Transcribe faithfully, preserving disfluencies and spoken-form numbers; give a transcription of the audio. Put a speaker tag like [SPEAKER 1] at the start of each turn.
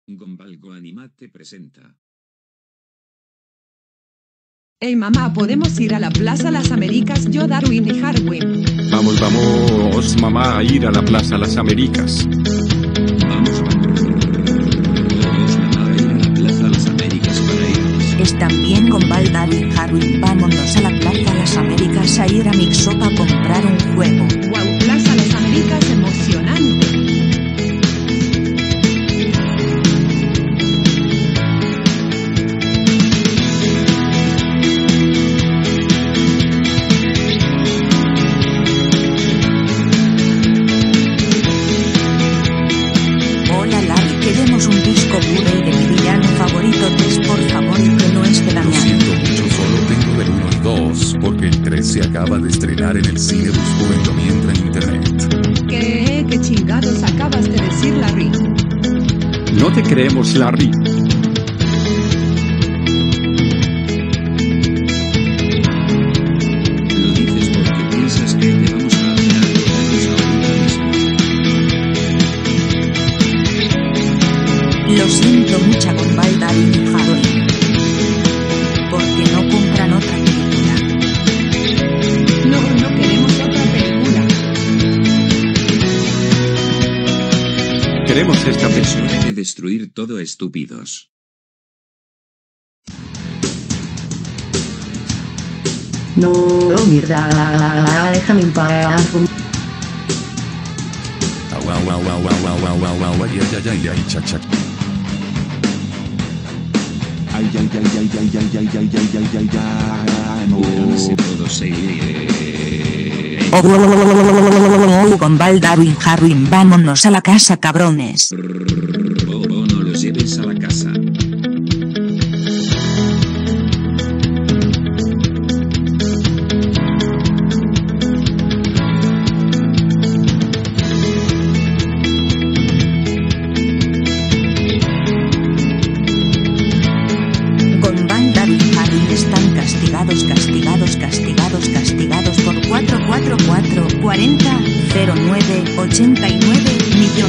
[SPEAKER 1] Gombalgo Animate presenta.
[SPEAKER 2] Hey mamá, ¿podemos ir a la Plaza Las Américas? Yo, Darwin y Harwin.
[SPEAKER 3] Vamos, vamos, mamá, a ir a la Plaza Las Américas.
[SPEAKER 1] Vamos, vamos, mamá, a ir a la Plaza Las Américas para irnos.
[SPEAKER 4] Están bien, Gombal, Darwin, Harwin, vámonos a la Plaza Las Américas a ir a Mixup a comprar un juego.
[SPEAKER 2] Wow, Plaza Las Américas, emocionante.
[SPEAKER 4] Un disco Blu-ray de mi villano favorito tres, por favor, y que no esté
[SPEAKER 5] Lo
[SPEAKER 4] dañado.
[SPEAKER 5] siento mucho, solo tengo del uno y dos, porque el tres se acaba de estrenar en el cine. Busco en lo mientras en internet.
[SPEAKER 2] ¿Qué? ¿Qué chingados acabas de decir, Larry?
[SPEAKER 3] No te creemos, Larry.
[SPEAKER 1] Lo dices porque piensas que te vamos a hacer algo dañoso ahorita mismo.
[SPEAKER 4] Lo siento mucho, Gombal, Darwin y Harwin. Porque no compran otra película.
[SPEAKER 2] No, no queremos otra película.
[SPEAKER 3] Queremos esta
[SPEAKER 1] Es
[SPEAKER 3] persona.
[SPEAKER 1] hora de destruir todo, estúpidos.
[SPEAKER 6] No, mierda, déjame en paz.
[SPEAKER 5] Au, au, au, au, au, au, au, au, au, ay, ay, ay, ay, ay, cha, cha.
[SPEAKER 7] Ay, ay, ay, ay, ay, ay, ay, ay, ay, ay, ay, ay, no.
[SPEAKER 1] Muéranse todos, eh.
[SPEAKER 4] Oh, Gombal, Darwin, Harwin, vámonos a la casa, cabrones.
[SPEAKER 1] Oh, oh, no los lleves a la casa.
[SPEAKER 4] Gombal, Darwin, Harwin están castigados, castigados, castigados, castigados por cuatro cuatro cuatro cuarenta cero nueve ochenta y nueve millones.